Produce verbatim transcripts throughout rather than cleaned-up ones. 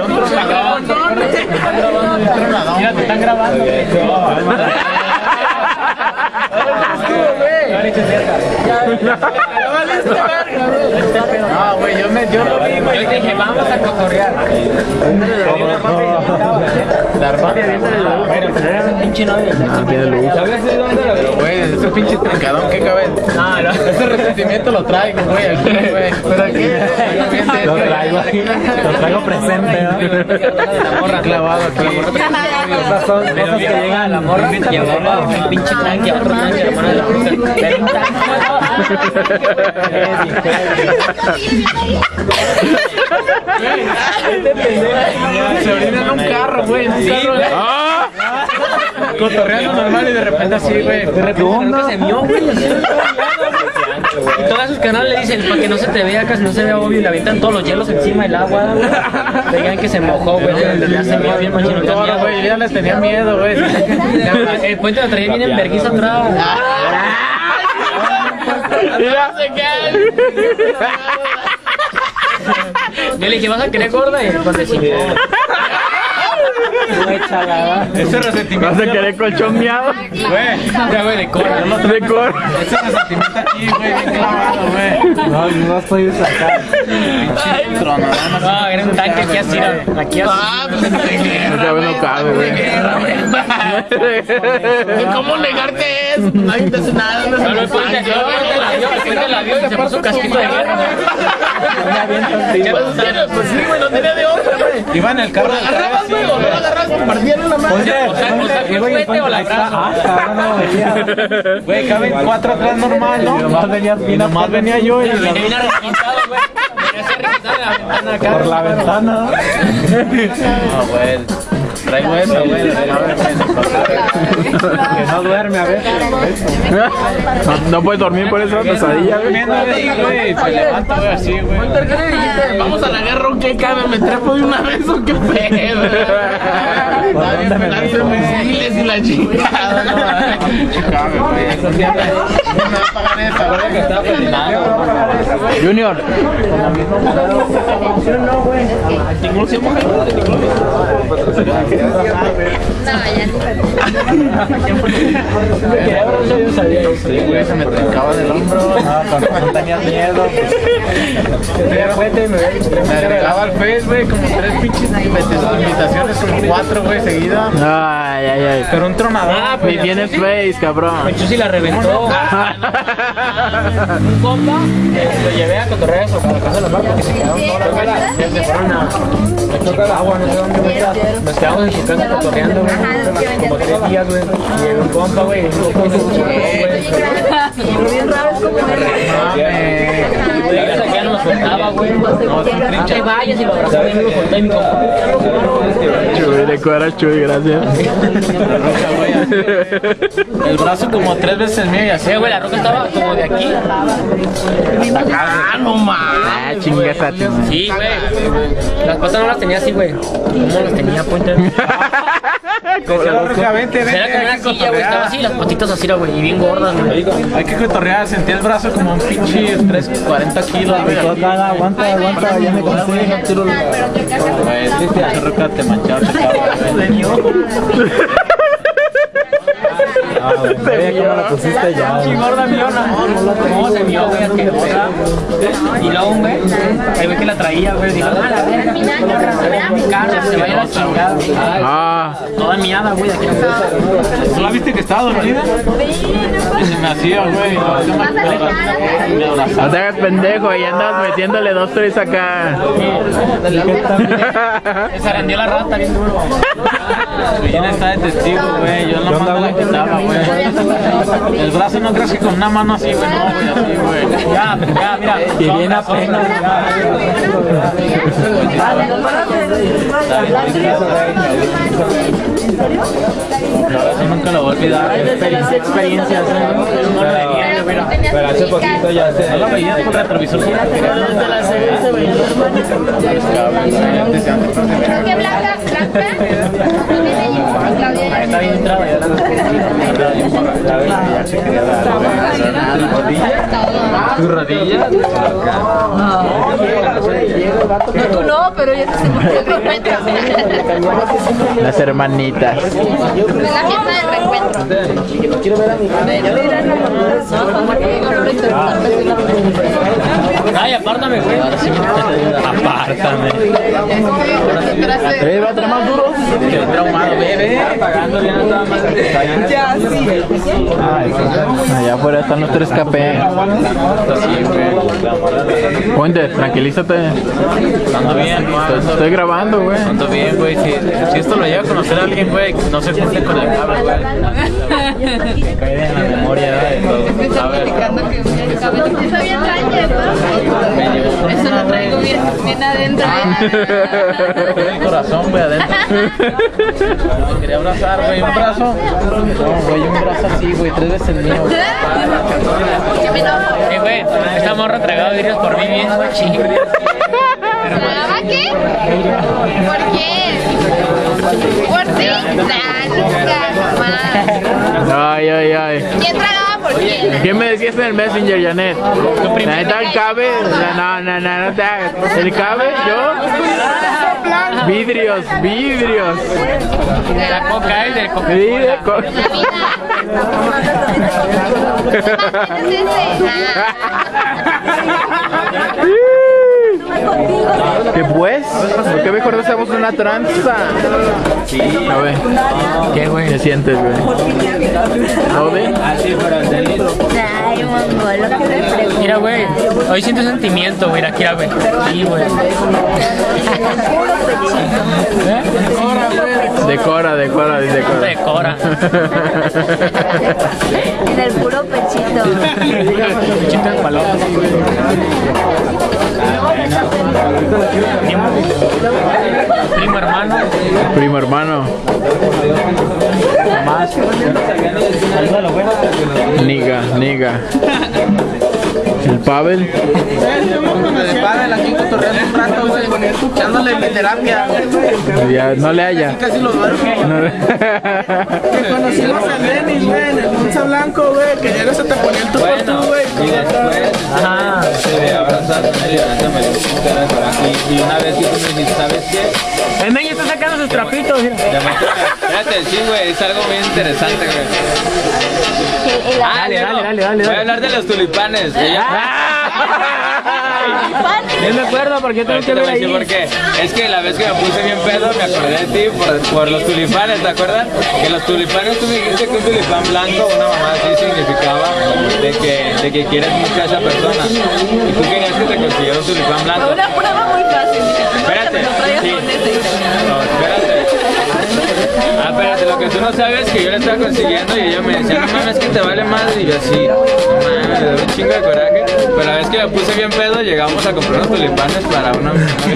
Mira, te están grabando. No, güey, yo me yo lo vi, güey. Yo dije, vamos a cotorrear. La hermana pinche novia. ¿Sabes de dónde lo veo? Güey, ese pinche trancadón que cabe. No, no. Ese resentimiento lo traigo, güey, aquí, güey. ¿Pero aquí? Lo traigo, lo traigo presente, ¿no? La morra clavado aquí. Esas son cosas que llegan a la morra y a un pinche tranque, a otro tranque, a la morra de la fruta. Se orina en un carro, güey. Sí, güey. Cotorreando normal y de repente así, güey. De repente se mió, güey. Y todos sus canales le dicen, para que no se te vea, casi no se vea obvio, y le avientan todos los hielos encima del agua, güey. Veían que se mojó, güey, ya se vio bien machino. Todo, güey, yo ya les tenía miedo, güey. El puente lo traía bien en vergüenza atrás. Yo le dije, ¿vas a querer gorda? Y el cuate sí. Ese resentimiento. ¿Vas a querer colchón miado? Güey, ya, güey, de cor. De cor. Ese resentimiento aquí, güey, bien clavado, güey. No, no estoy de sacar. Pinche trono. No, era un tanque aquí así, aquí así. Ah, pues no cabe, güey. ¿Cómo negarte eso? Nadie te hace nada. No, no, el puente la vio y se puso casquito de guerra. Pues sí, güey, no tenía de otra, güey. Iba en el carro. Agarrabas, güey, o no agarrabas, compartieron la mano. O sea, o sea, el puente o la abrazo. Güey, caben cuatro atrás normal, ¿no? Nomás venía, nomás venía yo y venía bien arrequintado, güey. Por la ventana. No, güey. Traigo eso, güey. Que no duerme, a ver. No puedes dormir por esa pesadilla, güey. Se levanta, güey, así, güey. Vamos a la guerra, ¿qué cabe? ¿Me trepo de una vez o qué pedo? Nadie me lanza misiles y la chingada, no. Cabe, güey. Eso sí, no me va a pagar esa, güey, que está fascinado. Junior. No, güey. Ninguno se moja. No, ya no. Se me trancaba del hombro. No tenía miedo. Me agregaba al Face, güey, como tres pinches invitaciones, como cuatro, güey, seguidas. Ay, ay, ay. Pero un tronador. Ah, pues tiene Face, cabrón. Yo sí la reventó. Un compa, lo llevé a cotorrear a la casa de la marca, que se quedaron todas las velas. Se fueron a chocar agua, no sé dónde, güey. Nos quedamos en su casa cotorreando, güey, como tres días, güey. Y llegó un compa, güey, un compa, güey. Bien raro, es como ya no nos soltaba, güey. No te vayas y lo abrazaba y me lo soltó y mi compa. Chuy, de cuadras, Chuy, gracias. El brazo como tres veces el mío y así, güey, la roca estaba como de aquí. Ah, no mames. Ah, chingada. Sí, güey. Las patas no las tenía así, güey. ¿Cómo las tenía, Puente? Como la roca, vente, vente. Era como una silla, güey, estaba así, las patitas así, güey, y bien gordas, güey. Hay que cotorrear, sentí el brazo como un pinche tres, cuarenta kilos, güey. Aguanta, aguanta, ya me cansé. Güey, es que esa roca te manchaba, te Ah, güey, sabía que no la pusiste ya. Chingorda miona. No, se vio, güey, asquerosa. Y luego, güey, ahí ve que la traía, güey. Dijo, ah, la verga, mi carro, se vaya a la chingada. Ah. Toda miada, güey, aquí. ¿No la viste que estaba dormida? Y se me hacía, güey. No te hagas pendejo, ahí andas metiéndole dos, tres acá. Se zarandeó la rata bien duro. Bien está de testigo, güey. Yo no mando la quitaba, güey. El brazo no crees que con una mano así, güey. No, güey, así, güey. Ya, ya, mira. Que viene apenas. Eso nunca lo voy a olvidar. Experiencia, experiencias. Pero hace poquito ya se... ¿No lo veías por retrovisor? ¿Qué blanca? ¿Blanca? Está bien entrada ya la tus rodillas. No, tú no, pero ya se se el reencuentro. Las hermanitas. Es la fiesta del reencuentro. Quiero ver a mi Ay, apártame, güey. Apártame. ¿Eh, va a traer más duro? Qué traumado, bebé. Pagando ya no estaba más. Ya, sí. Allá afuera están los tres K P. Ponte, tranquilízate. Ando bien, Estoy, estoy grabando, güey. ando bien, güey. Si, si esto lo llega a conocer a alguien, güey, no se junte con el cable, güey. Me cae en la memoria de todo. A ver. Eso bien trañe, ¿no? Eso lo traigo bien, bien adentro. El corazón, güey, adentro. Me quería abrazar, güey, un brazo. No, güey, un brazo así, güey, tres veces el mío. ¿Qué me enojo? Eh, güey, esta morra tragado vidrios por mí bien, chingo. ¿Tragaba qué? ¿Por qué? ¿Por ti? Nah, nunca, jamás. Ay, ay, ay. ¿Quién tragaba por quién? ¿Qué me decías en el Messenger, Janet? La neta, el cabe. No, no, no, no te hagas. ¿El cabe? ¿Yo? Vidrios, vidrios. De la coca, ¿eh? Del coca. Sí, de co- La vida. ¿Qué es ese? ¿Qué pues? ¿Por qué mejor no hacemos una tranza? Sí. A ver. ¿Qué, güey? ¿Qué sientes, güey? ¿Todo bien? Ay, mongolo, que me pregunta. Mira, güey, hoy siento sentimiento, güey, aquí, güey. Sí, güey. Decora, decora, dice decora. Decora. En el puro pechito. Pechito de paloma. Primo, primo hermano. Primo hermano. Más. Salúdalo, güey. Niga, niga. El Pavel. El Pavel aquí cotorreando un rato, güey, echándole mi terapia. Ya no le haya. Casi lo duermo. No le- Que conocimos a Denis, güey, en el Monza Blanco, güey, que llegas a te poner tu por tú, güey. Y después Ajá. de abrazar con él y la neta me dio un cara de coraje. Y, y una vez que tú me dijiste, ¿sabes qué? El meño está sacando sus trapitos, mira. Espérate, sí, güey, es algo muy interesante, güey. Ah, Dale, no, dale, dale, dale, Voy a dale. hablar de los tulipanes. que ya- Yo me acuerdo porque yo tengo Ahorita que te ver voy a decir ahí. por qué. Es que la vez que me puse bien pedo me acordé de ti por, por los tulipanes, ¿te acuerdas? Que los tulipanes tú me dijiste que un tulipán blanco, una mamá así significaba de que, de que quieres mucho a esa persona. Y tú querías que te consiguiera un tulipán blanco. Una prueba muy fácil. Espérate, sí. No, espérate. Ah, espérate, lo que tú no sabes es que yo le estaba consiguiendo y ella me decía, no mames, que te vale madre. Y yo así, no mames, me da un chingo de coraje. Pero la vez que me puse bien pedo, llegamos a comprar unos tulipanes para una...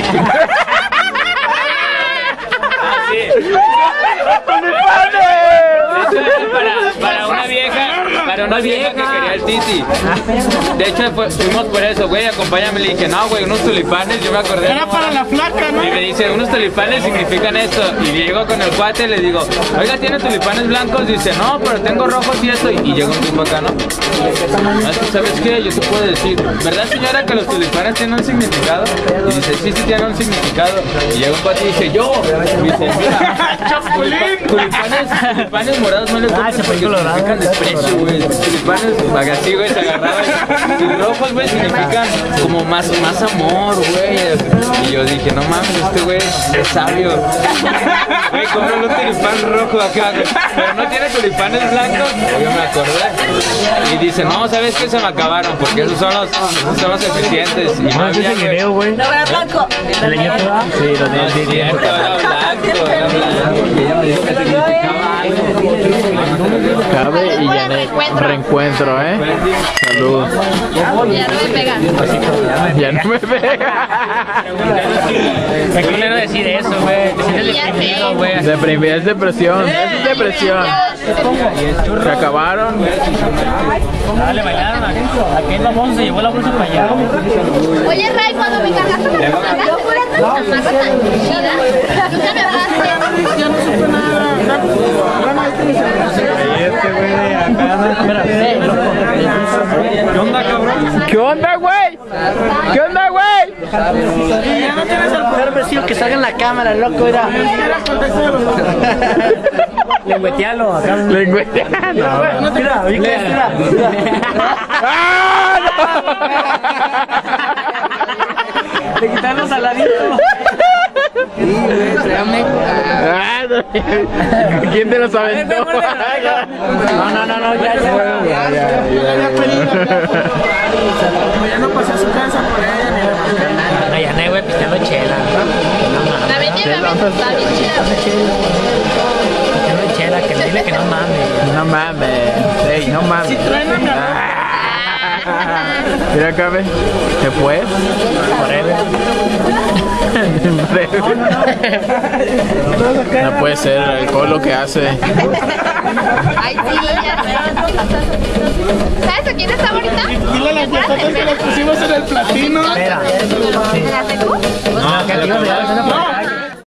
Para, para una vieja, para una vieja que quería el titi. De hecho, fue- fuimos por eso, güey, acompáñame. Le dije, no, güey, unos tulipanes, yo me acordé. Era para la flaca, ¿no? Y me dice, unos tulipanes significan esto. Y llego con el cuate y le digo, oiga, ¿tiene tulipanes blancos? Dice, no, pero tengo rojos y eso. Y, y llega un tipo acá, ¿no? No, es que, ¿sabes qué? Yo te puedo decir, ¿verdad, señora, que los tulipanes tienen un significado? Y dice, sí, sí, tienen un significado. Y llega un cuate y dice, yo. Y dice, mira, tulipa- tulipanes, tulipanes morados no les Ah, compres se porque fue colorado. significan desprecio, güey. Tulipanes, así, güey, se agarraban. Y rojos, güey, significan como más, más amor, güey. Y yo dije, no mames, este güey es sabio. Güey, compré un tulipán rojo acá, güey. Pero no tiene tulipanes blancos. Yo me acordé. Y dice, no, ¿sabes qué? Se me acabaron, porque esos son los, esos son los eficientes. Y no No sé había, ese güey. video, güey. No, era blanco. ¿De leña toda? Sí, lo No tiene, es sí, tiene. cierto, era blanco, era blanco. Y ella me dijo que significaba algo. Cabe y Janet. Reencuentro, ¿eh? Salud. Ya no me pega. Ya no me pega. Me quiero decir eso, güey. Te sientes Ya sé. deprimido, güey. Deprimir es depresión. Es depresión. Se acabaron. Dale, bailaron. Aquel famoso se llevó la bolsa para allá. Oye, Ray, cuando me cargaste con la chamarra, yo fuera tan chamarra tan chida. Nunca me hablaste. Yo no supe nada. Bueno, este es Este güey de acá. Espera, eh, loco. ¿Qué onda, cabrón? ¿Qué onda, güey? ¿Qué onda, güey? Ya no tienes el poder vestido que salga en la cámara, loco, era. Lengüetealo acá. Lengüetealo. No te mira, mira, mira. ¡Ah, no! Le quitaron los saladitos. Ah, no. ¿Quién te los aventó? No, no, no, no, ya, ya. Ya, ya, ya. Ya no pasé a su casa por ella ni nada. No, ya no, güey, pisteando chela. También llévame, está bien chida. Pisteando chela, que dile que no mames. No mames. Ey, no mames. Si truena, mi amor. Mira acá, ve. ¿Se puede? No puede ser el alcohol lo que hace. Ay, sí, ya sé. ¿Sabes a quién está ahorita? Dile a las viejotas que las pusimos en el platino. Espera. ¿En la secu? No, que te iba a regalar una. No,